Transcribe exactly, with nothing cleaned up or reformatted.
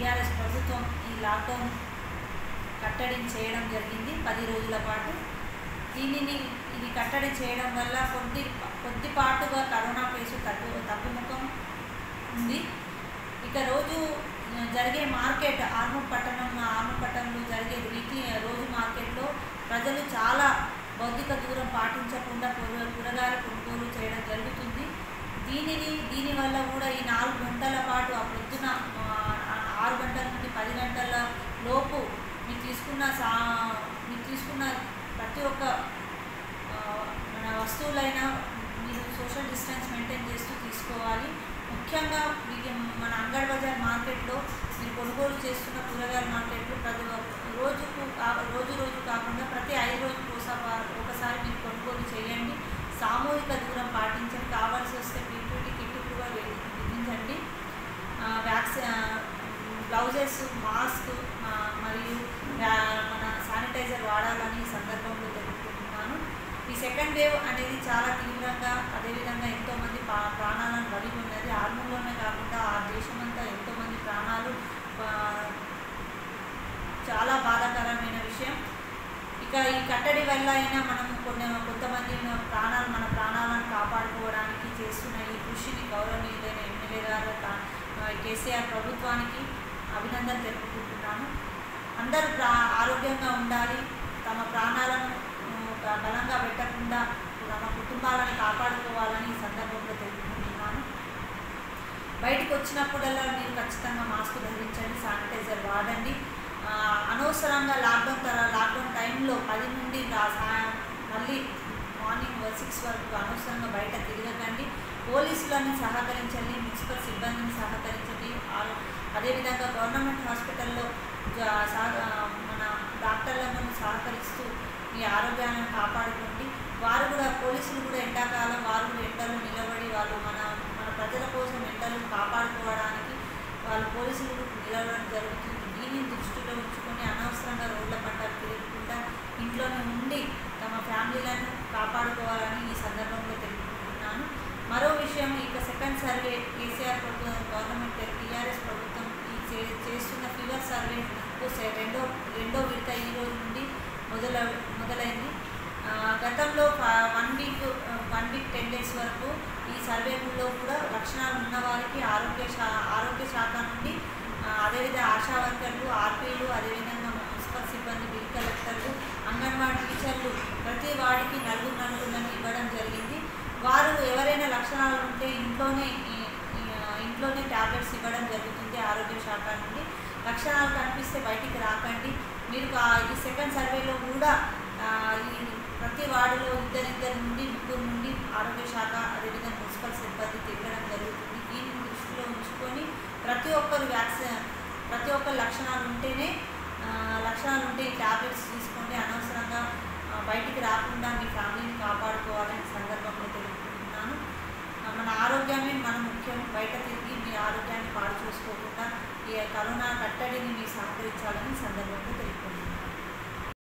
TRS ప్రభుత్వం ఈ lockdown కట్టడి చేయడం జరిగింది పది రోజుల పాటు. దీనిని ఇది కట్టడి చేయడం వల్ల కొద్ది కొద్దిపాటుగా కరోనా కేసు తగ్గు తగ్గుముఖం ఉంది. ఇక రోజు జరిగే మార్కెట్ ఆర్మూర్ పట్టణం ఆర్మూర్ పట్టణంలో జరిగే వీక్లీ రోజు మార్కెట్లో ప్రజలు చాలా భౌతిక దూరం పాటించకుండా కూర కూరగాయలు కొనుగోలు చేయడం జరుగుతుంది. దీనిని దీనివల్ల కూడా ఈ నాలుగు గంటల పాటు ఆ పొద్దున ఆరు గంటల నుండి పది గంటల లోపు మీరు తీసుకున్న సా మీరు తీసుకున్న ప్రతి ఒక్క మన వస్తువులైనా మీరు సోషల్ డిస్టెన్స్ మెయింటైన్ చేస్తూ తీసుకోవాలి. ముఖ్యంగా మీకు మన అంగడి బజార్ మార్కెట్లో మీరు కొనుగోలు చేస్తున్న కూరగాయల మార్కెట్లో ప్రతి రోజుకు రోజు రోజు కాకుండా ప్రతి ఐదు రోజులకు ఒకసారి మీరు కొనుగోలు చేయండి. సామూహిక దూరం పాటించండి. కావాల్సి వస్తే పీపీటీ కిట్ కూడా విధించండి. వ్యాక్సిన్ గ్లౌజెస్ మాస్క్ మరియు మన శానిటైజర్ వాడాలని సందర్భంలో తెలుపుకుంటున్నాను. ఈ సెకండ్ వేవ్ అనేది చాలా తీవ్రంగా అదేవిధంగా ఎంతోమంది పా ప్రాణాలను బలి ఉన్నది. ఆర్మూర్లోనే కాకుండా ఆ దేశమంతా ఎంతోమంది ప్రాణాలు చాలా బాధాకరమైన విషయం. ఇక ఈ కట్టడి వల్ల అయినా మనం కొన్ని కొంతమంది ప్రాణాలు మన ప్రాణాలను కాపాడుకోవడానికి చేస్తున్న ఈ కృషిని గౌరవనీయులైన ఎమ్మెల్యే గారు కేసీఆర్ ప్రభుత్వానికి అభినందన తెలుపుకుంటున్నాను. అందరూ ప్రా ఆరోగ్యంగా ఉండాలి. తమ ప్రాణాలను బలంగా పెట్టకుండా తమ కుటుంబాలను కాపాడుకోవాలని ఈ సందర్భంలో తెలుపుకుంటున్నాను. బయటకు వచ్చినప్పుడల్లా మీరు ఖచ్చితంగా మాస్క్ ధరించండి, శానిటైజర్ వాడండి. అనవసరంగా లాక్డౌన్ తర లాక్డౌన్ టైంలో పది నుండి మళ్ళీ మార్నింగ్ సిక్స్ వరకు అనవసరంగా బయట తిరగకండి. పోలీసులను సహకరించండి, మున్సిపల్ సిబ్బందిని సహకరించండి. అదేవిధంగా గవర్నమెంట్ హాస్పిటల్లో మన డాక్టర్లను సహకరిస్తూ మీ ఆరోగ్యాలను కాపాడుకోండి. వారు కూడా పోలీసులు కూడా ఎండాకాలం వారు కూడా ఎండలు నిలబడి వాళ్ళు మన మన ప్రజల కోసం ఎండలు కాపాడుకోవడానికి వాళ్ళు పోలీసులు నిలబడడం జరుగుతుంది. దీన్ని దృష్టిలో ఉంచుకొని అనవసరంగా రోడ్ల పంట తిరగకుండా ఇంట్లోనే ఉండి తమ ఫ్యామిలీలను కాపాడుకోవాలని ఈ సందర్భంలో తెలుపుకుంటున్నాను. మరో విషయం, ఇక సెకండ్ సర్వే కేసీఆర్ ప్రభుత్వం గవర్నమెంట్ టీఆర్ఎస్ ప్రభుత్వం ఈ చేస్తున్న ఫీవర్ సర్వే రెండో రెండో విడత ఈ రోజు నుండి మొదల మొదలైంది. గతంలో one week one week ten days వరకు ఈ సర్వేలో కూడా లక్షణాలు ఉన్న వారికి ఆరోగ్య శా ఆరోగ్య శాఖ నుండి అదేవిధంగా ఆశా వర్కర్లు, ఆర్పీలు, అదేవిధంగా మున్సిపల్ సిబ్బంది, బిల్ కలెక్టర్లు, అంగన్వాడీ టీచర్లు ప్రతి వాడికి నలుగురు నలుగురులను ఇవ్వడం జరిగింది. వారు ఎవరైనా లక్షణాలు ఉంటే ఇంట్లోనే ఇంట్లోనే ట్యాబ్లెట్స్ ఇవ్వడం జరుగుతుంది ఆరోగ్య శాఖ నుండి. లక్షణాలు కనిపిస్తే బయటికి రాకండి. మీరు ఈ సెకండ్ సర్వేలో కూడా ఈ ప్రతి వార్డులో ఇద్దరిద్దరి నుండి ముగ్గురు నుండి ఆరోగ్య శాఖ అదేవిధంగా మున్సిపల్ సిబ్బంది తిరగడం జరుగుతుంది. దీన్ని దృష్టిలో ఉంచుకొని ప్రతి ఒక్కరు వ్యాక్సిన్ ప్రతి ఒక్కరు లక్షణాలు ఉంటేనే లక్షణాలు ఉంటే ఈ ట్యాబ్లెట్స్ తీసుకోండి. అనవసరంగా బయటికి రాకుండా మీ ఫ్యామిలీని కాపాడుకోవాలని సందర్భంలో తెలుపుకుంటున్నాను. మన ఆరోగ్యమే మన ముఖ్యం. బయట తిరిగి మీ ఆరోగ్యాన్ని పాడు చేసుకోకుండా ఈ కరోనా కట్టడిని మీరు సహకరించాలని సందర్భంలో